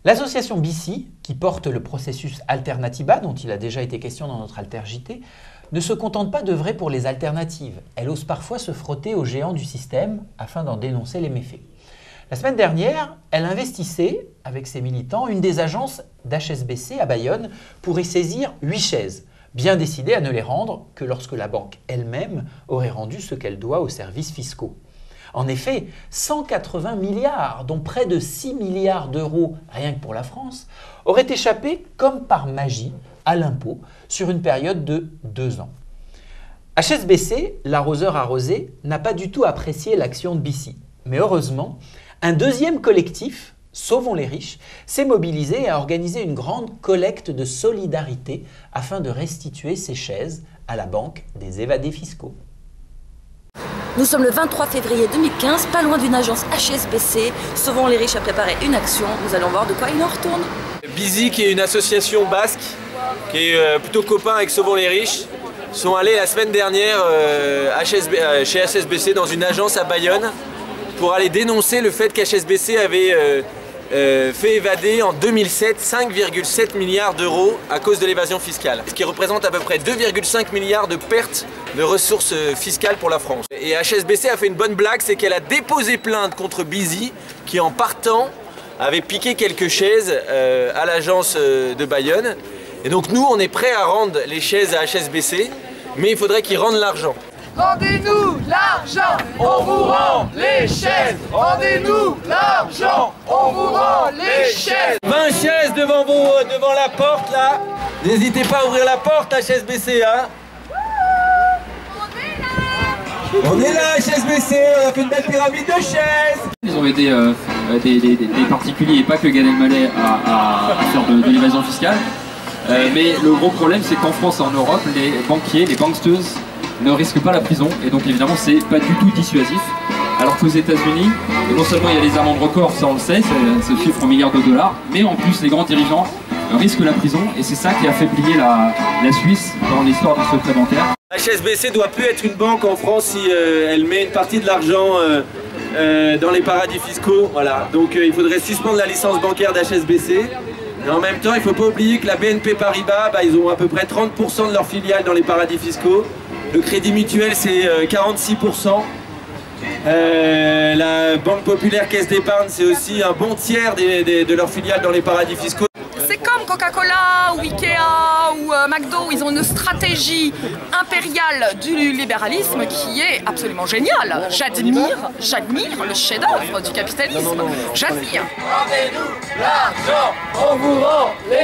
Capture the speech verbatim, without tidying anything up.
L'association B C, qui porte le processus Alternatiba, dont il a déjà été question dans notre Alter J T, ne se contente pas d'œuvrer pour les alternatives. Elle ose parfois se frotter aux géants du système afin d'en dénoncer les méfaits. La semaine dernière, elle investissait, avec ses militants, une des agences d'H S B C à Bayonne pour y saisir huit chaises, bien décidée à ne les rendre que lorsque la banque elle-même aurait rendu ce qu'elle doit aux services fiscaux. En effet, cent quatre-vingts milliards, dont près de six milliards d'euros rien que pour la France, auraient échappé comme par magie à l'impôt sur une période de deux ans. H S B C, l'arroseur arrosé, n'a pas du tout apprécié l'action de B C. Mais heureusement, un deuxième collectif, Sauvons les riches, s'est mobilisé et a organisé une grande collecte de solidarité afin de restituer ces chaises à la banque des évadés fiscaux. Nous sommes le vingt-trois février deux mille quinze, pas loin d'une agence H S B C. Sauvons les riches a préparé une action. Nous allons voir de quoi il en retourne. Bizi, qui est une association basque, qui est plutôt copain avec Sauvons les riches, sont allés la semaine dernière euh, H S B, euh, chez H S B C dans une agence à Bayonne pour aller dénoncer le fait qu'H S B C avait euh, euh, fait évader en deux mille sept cinq virgule sept milliards d'euros à cause de l'évasion fiscale, ce qui représente à peu près deux virgule cinq milliards de pertes de ressources fiscales pour la France. Et H S B C a fait une bonne blague, c'est qu'elle a déposé plainte contre Bizi, qui en partant avait piqué quelques chaises euh, à l'agence euh, de Bayonne. Et donc nous, on est prêts à rendre les chaises à H S B C, mais il faudrait qu'ils rendent l'argent. Rendez-nous l'argent, on vous rend les chaises. Rendez-nous l'argent, on vous rend les chaises. vingt chaises devant, vos, devant la porte là. N'hésitez pas à ouvrir la porte H S B C, hein. On est là H S B C, on a fait une belle pyramide de chaises. Ils ont aidé euh, des, des, des particuliers et pas que Gad Elmaleh à, à, à faire de, de l'évasion fiscale. Euh, mais le gros problème, c'est qu'en France et en Europe, les banquiers, les banksters ne risquent pas la prison, et donc évidemment c'est pas du tout dissuasif. Alors qu'aux États-Unis, non seulement il y a les amendes records, ça on le sait, c'est ce chiffre en milliards de dollars, mais en plus les grands dirigeants risquent la prison, et c'est ça qui a fait plier la, la Suisse dans l'histoire du secret bancaire. H S B C doit plus être une banque en France si euh, elle met une partie de l'argent euh, euh, dans les paradis fiscaux. Voilà. Donc euh, il faudrait suspendre la licence bancaire d'H S B C. Et en même temps, il ne faut pas oublier que la B N P Paribas, bah, ils ont à peu près trente pour cent de leurs filiales dans les paradis fiscaux. Le Crédit Mutuel, c'est euh, quarante-six pour cent. Euh, la Banque Populaire Caisse d'Épargne, c'est aussi un bon tiers des, des, de leurs filiales dans les paradis fiscaux. C'est comme Coca-Cola ou Ikea ou euh, McDo, ils ont une stratégie impériale du libéralisme qui est absolument géniale. J'admire, j'admire le chef-d'œuvre du capitalisme. J'admire. Rendez-nous l'argent, on vous rend les